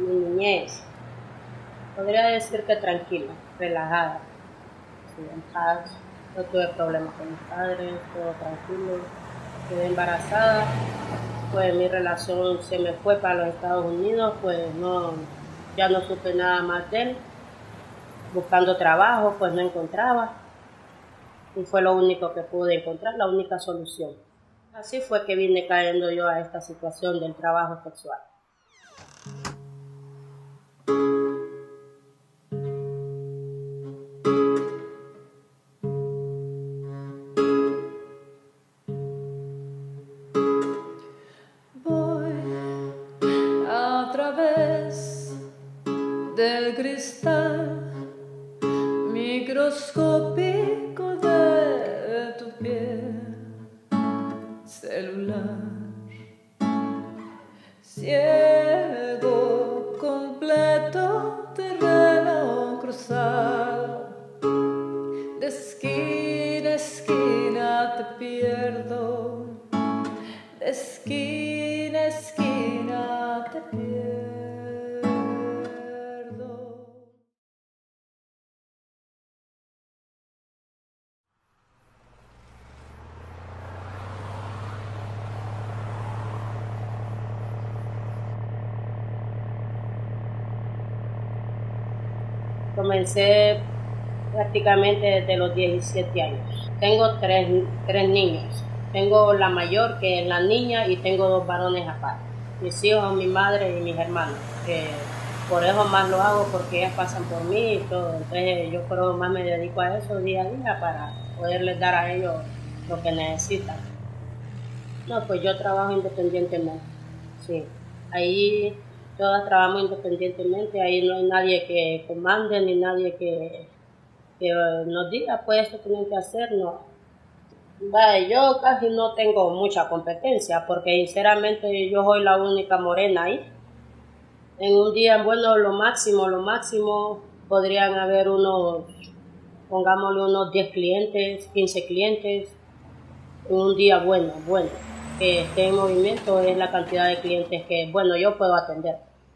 mi niñez, podría decir que tranquila, relajada, sí, en paz. No tuve problemas con mis padres, todo tranquilo. Quedé embarazada, pues mi relación se me fue para los Estados Unidos, pues no, ya no supe nada más de él. Buscando trabajo, pues no encontraba. Y fue lo único que pude encontrar, la única solución. Así fue que vine cayendo yo a esta situación del trabajo sexual. Voy a través del cristal microscópico de tu piel celular, ciego completo, terreno cruzado, de esquina a esquina te pierdo, de esquina a esquina te pierdo. Comencé prácticamente desde los 17 años. Tengo tres niños. Tengo la mayor, que es la niña, y tengo 2 varones aparte. Mis hijos, mi madre y mis hermanos. Por eso más lo hago, porque ellas pasan por mí y todo. Entonces yo por eso más me dedico a eso día a día para poderles dar a ellos lo que necesitan. No, pues yo trabajo independientemente. Sí, ahí todas trabajamos independientemente. Ahí no hay nadie que comande ni nadie que nos diga, pues esto tienen que hacer, no. Vaya, yo casi no tengo mucha competencia porque sinceramente yo soy la única morena ahí. En un día, bueno, lo máximo podrían haber pongámosle unos 10 clientes, 15 clientes. En un día bueno, que esté en movimiento es la cantidad de clientes que, bueno, yo puedo atender.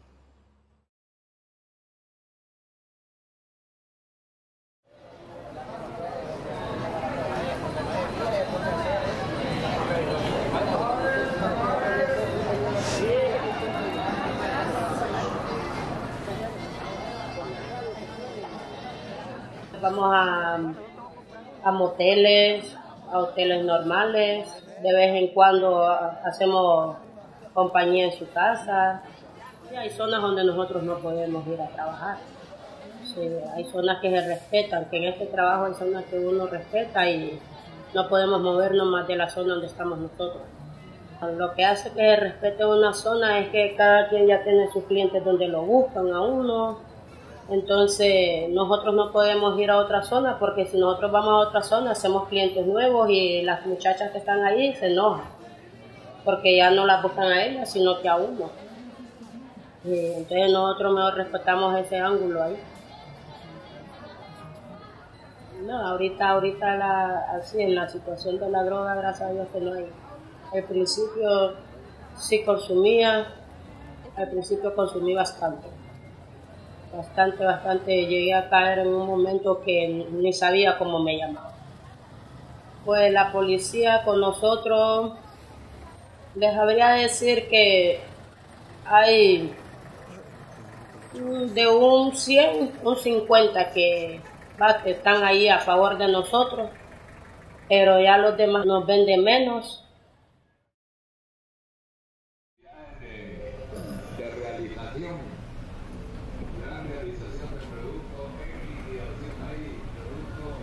Vamos a moteles, a hoteles normales, de vez en cuando hacemos compañía en su casa. Y hay zonas donde nosotros no podemos ir a trabajar. Sí, hay zonas que se respetan, que en este trabajo hay zonas que uno respeta y no podemos movernos más de la zona donde estamos nosotros. Lo que hace que se respete una zona es que cada quien ya tiene sus clientes donde lo buscan a uno. Entonces nosotros no podemos ir a otra zona porque si nosotros vamos a otra zona hacemos clientes nuevos y las muchachas que están ahí se enojan porque ya no las buscan a ellas sino que a uno. Y entonces nosotros mejor respetamos ese ángulo ahí. No, ahorita así en la situación de la droga, gracias a Dios que no hay. Al principio sí consumía, al principio consumí bastante. Bastante. Llegué a caer en un momento que ni sabía cómo me llamaba. Pues la policía con nosotros, les sabría decir que hay de un 100, un 50 que están ahí a favor de nosotros, pero ya los demás nos ven de menos. De realización, la realización del producto en liquidación ahí, producto.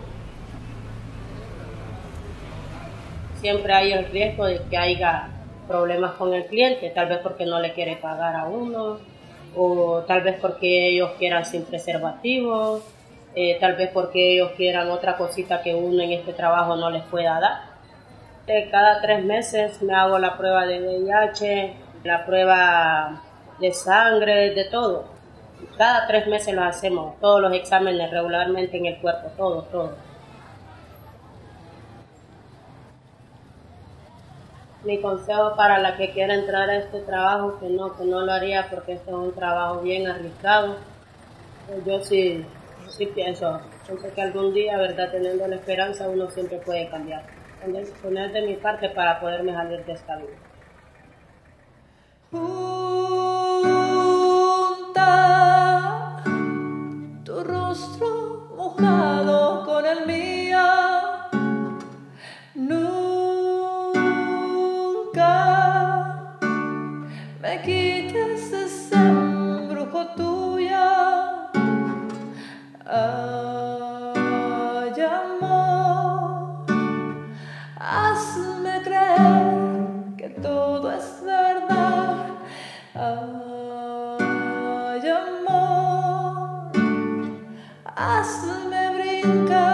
Siempre hay el riesgo de que haya problemas con el cliente, tal vez porque no le quiere pagar a uno, o tal vez porque ellos quieran sin preservativo, tal vez porque ellos quieran otra cosita que uno en este trabajo no les pueda dar. Cada 3 meses me hago la prueba de VIH, la prueba de sangre, de todo. Cada 3 meses lo hacemos, todos los exámenes regularmente en el cuerpo, todo. Mi consejo para la que quiera entrar a este trabajo, que no lo haría porque este es un trabajo bien arriesgado. Yo sí pienso que algún día, verdad, teniendo la esperanza, uno siempre puede cambiar. Poner de mi parte para poderme salir de esta vida. Junta tu rostro mojado con el mío. Nunca me quites ese embrujo tuyo. Ay, amor, hazme creer que todo es verdad. Ay, amor, hazme brincar.